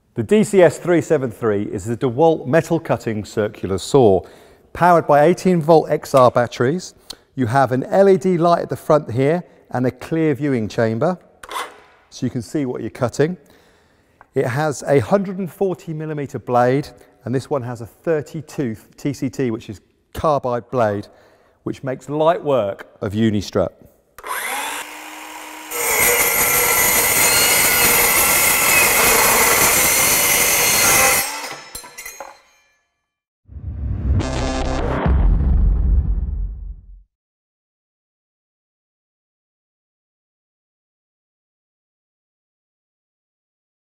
The DCS373 is a Dewalt metal cutting circular saw powered by 18V XR batteries. You have an LED light at the front here and a clear viewing chamber so you can see what you're cutting. It has a 140mm blade, and this one has a 30-tooth TCT, which is carbide blade, which makes light work of uni strut.